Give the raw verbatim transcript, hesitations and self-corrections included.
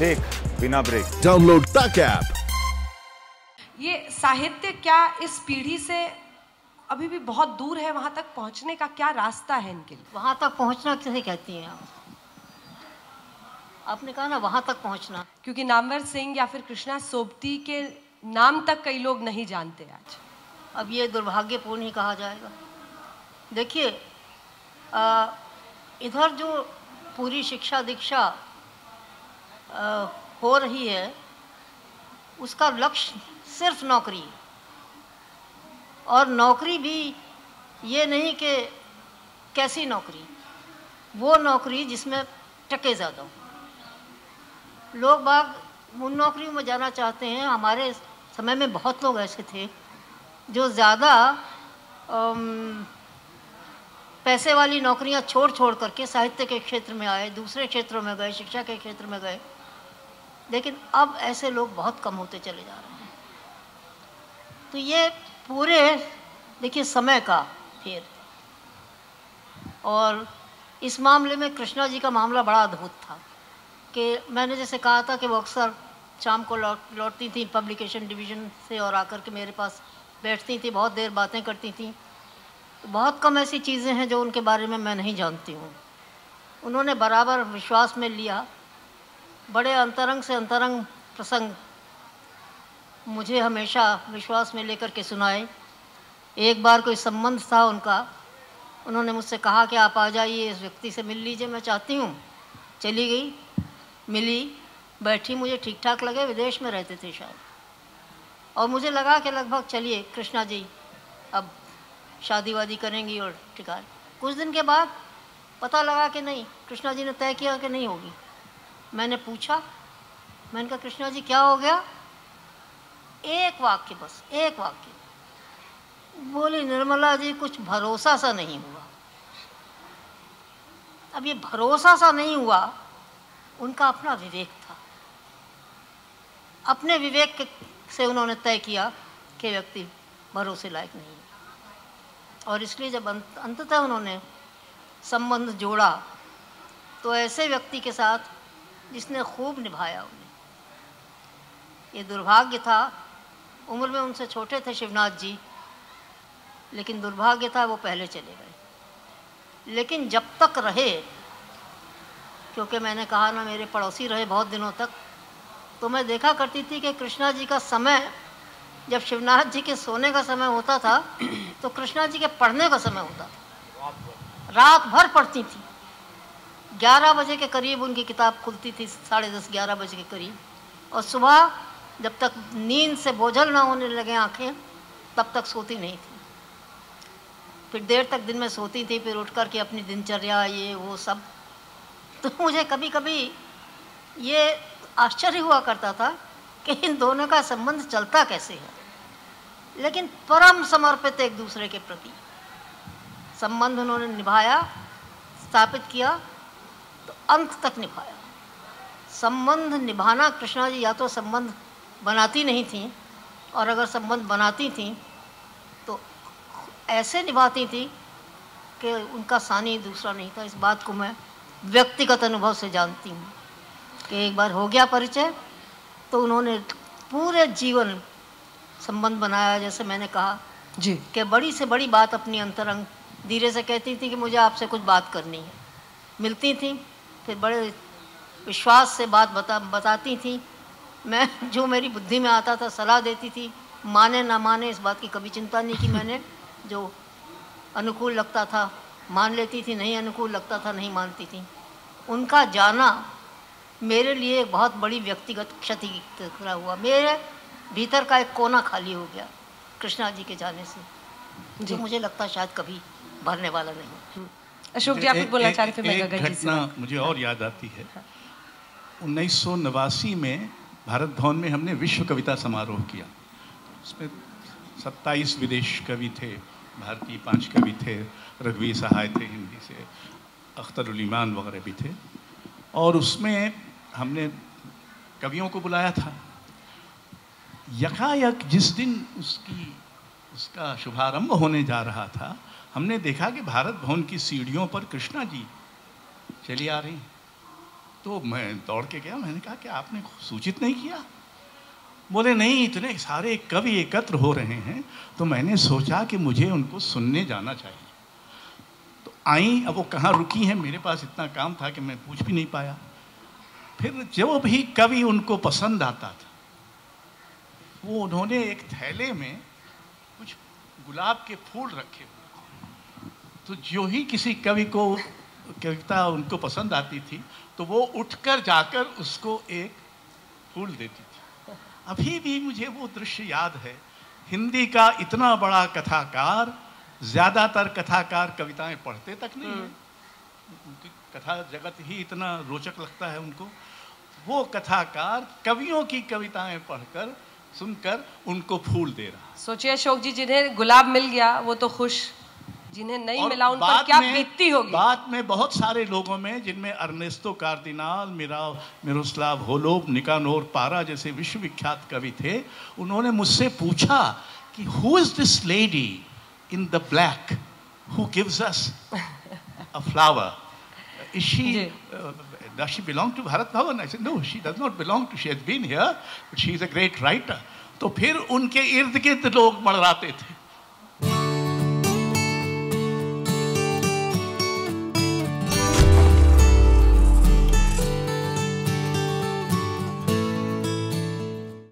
देख बिना break. Download तक ऐप। ये साहित्य क्या इस पीढ़ी से अभी भी बहुत दूर है? वहां तक पहुंचने का क्या रास्ता है इनके लिए? वहां तक पहुंचना किसे कहती हैं आप? आपने कहा ना वहां तक पहुंचना, क्योंकि नामवर सिंह या फिर कृष्णा सोबती के नाम तक कई लोग नहीं जानते आज। अब ये दुर्भाग्यपूर्ण ही कहा जाएगा। देखिए, इधर जो पूरी शिक्षा दीक्षा आ, हो रही है, उसका लक्ष्य सिर्फ नौकरी है। और नौकरी भी ये नहीं कि कैसी नौकरी, वो नौकरी जिसमें टके ज़्यादा हो। लोग बाग उन नौकरियों में जाना चाहते हैं। हमारे समय में बहुत लोग ऐसे थे जो ज़्यादा पैसे वाली नौकरियां छोड़ छोड़ करके साहित्य के क्षेत्र में आए, दूसरे क्षेत्रों में गए, शिक्षा के क्षेत्र में गए। लेकिन अब ऐसे लोग बहुत कम होते चले जा रहे हैं। तो ये पूरे देखिए समय का फेर। और इस मामले में कृष्णा जी का मामला बड़ा अद्भुत था कि मैंने जैसे कहा था कि वो अक्सर शाम को लौट लौटती थी पब्लिकेशन डिवीज़न से और आकर के मेरे पास बैठती थी, बहुत देर बातें करती थी। बहुत कम ऐसी चीज़ें हैं जो उनके बारे में मैं नहीं जानती हूँ। उन्होंने बराबर विश्वास में लिया। बड़े अंतरंग से अंतरंग प्रसंग मुझे हमेशा विश्वास में लेकर के सुनाए। एक बार कोई संबंध था उनका, उन्होंने मुझसे कहा कि आप आ जाइए, इस व्यक्ति से मिल लीजिए, मैं चाहती हूँ। चली गई, मिली, बैठी, मुझे ठीक ठाक लगे, विदेश में रहते थे शायद। और मुझे लगा कि लगभग चलिए कृष्णा जी अब शादी वादी करेंगी और ठिकाने। कुछ दिन के बाद पता लगा कि नहीं, कृष्णा जी ने तय किया कि नहीं होगी। मैंने पूछा, मैंने कहा कृष्णा जी क्या हो गया? एक वाक्य, बस एक वाक्य। बोली निर्मला जी कुछ भरोसा सा नहीं हुआ। अब ये भरोसा सा नहीं हुआ, उनका अपना विवेक था। अपने विवेक से उन्होंने तय किया कि व्यक्ति भरोसे लायक नहीं है। और इसलिए जब अंततः उन्होंने संबंध जोड़ा तो ऐसे व्यक्ति के साथ जिसने खूब निभाया उन्हें। ये दुर्भाग्य था, उम्र में उनसे छोटे थे शिवनाथ जी, लेकिन दुर्भाग्य था वो पहले चले गए। लेकिन जब तक रहे, क्योंकि मैंने कहा ना मेरे पड़ोसी रहे बहुत दिनों तक, तो मैं देखा करती थी कि कृष्णा जी का समय, जब शिवनाथ जी के सोने का समय होता था तो कृष्णा जी के पढ़ने का समय होता था। रात भर पढ़ती थी। ग्यारह बजे के करीब उनकी किताब खुलती थी, साढ़े दस ग्यारह बजे के करीब। और सुबह जब तक नींद से बोझल ना होने लगे आँखें, तब तक सोती नहीं थी। फिर देर तक दिन में सोती थी, फिर उठ कर के अपनी दिनचर्या ये वो सब। तो मुझे कभी कभी ये आश्चर्य हुआ करता था कि इन दोनों का संबंध चलता कैसे है। लेकिन परम समर्पित एक दूसरे के प्रति संबंध उन्होंने निभाया, स्थापित किया, तो अंत तक निभाया। संबंध निभाना, कृष्णा जी या तो संबंध बनाती नहीं थीं, और अगर संबंध बनाती थीं तो ऐसे निभाती थी कि उनका सानी दूसरा नहीं था। इस बात को मैं व्यक्तिगत अनुभव से जानती हूँ कि एक बार हो गया परिचय तो उन्होंने पूरे जीवन संबंध बनाया। जैसे मैंने कहा जी कि बड़ी से बड़ी बात अपनी अंतरंग धीरे से कहती थी कि मुझे आपसे कुछ बात करनी है। मिलती थी, फिर बड़े विश्वास से बात बता बताती थी। मैं जो मेरी बुद्धि में आता था सलाह देती थी, माने ना माने इस बात की कभी चिंता नहीं की मैंने। जो अनुकूल लगता था मान लेती थी, नहीं अनुकूल लगता था नहीं मानती थी। उनका जाना मेरे लिए एक बहुत बड़ी व्यक्तिगत क्षति की तरह हुआ। मेरे भीतर का एक कोना खाली हो गया कृष्णा जी के जाने से, जो मुझे लगता शायद कभी भरने वाला नहीं। अशोक जी आप कुछ बोलना चाह रहे थे? मैं एक घटना मुझे और याद आती है। उन्नीस सौ नवासी में भारत भवन में हमने विश्व कविता समारोह किया। उसमें सत्ताईस विदेश कवि थे, भारतीय पांच कवि थे, रघुवीर सहाय थे हिंदी से, अख्तर उल ईमान वगैरह भी थे। और उसमें हमने कवियों को बुलाया था। यकायक जिस दिन उसकी उसका शुभारंभ होने जा रहा था, हमने देखा कि भारत भवन की सीढ़ियों पर कृष्णा जी चली आ रही। तो मैं दौड़ के गया, मैंने कहा कि आपने सूचित नहीं किया? बोले नहीं, इतने सारे कवि एकत्र हो रहे हैं तो मैंने सोचा कि मुझे उनको सुनने जाना चाहिए। तो आई, अब वो कहाँ रुकी हैं, मेरे पास इतना काम था कि मैं पूछ भी नहीं पाया। फिर जो भी कवि उनको पसंद आता था वो उन्होंने एक थैले में कुछ गुलाब के फूल रखे हुए। तो जो ही किसी कवि को कविता उनको पसंद आती थी तो वो उठकर जाकर उसको एक फूल देती थी। अभी भी मुझे वो दृश्य याद है। हिंदी का इतना बड़ा कथाकार, ज़्यादातर कथाकार कविताएं पढ़ते तक नहीं है, उनकी कथा जगत ही इतना रोचक लगता है उनको। वो कथाकार कवियों की कविताएं पढ़कर, सुनकर उनको फूल दे रहा। सोचिए अशोक जी, जिन्हें गुलाब मिल गया वो तो खुश, जिन्हें नहीं मिला उन पर क्या बीतती होगी। बाद में बहुत सारे लोगों में, जिनमें अर्नेस्टो कार्दिनाल, मिरा मिरोस्लाव होलोब, निकानोर पारा जैसे विश्वविख्यात कवि थे, उन्होंने मुझसे पूछा कि who is this lady in the black who gives us a flower, is she does she belong to Bharat Bhavan? I said no, she does not belong to, she has been here but she is a great writer. तो फिर उनके इर्द गिर्द लोग मड़राते थे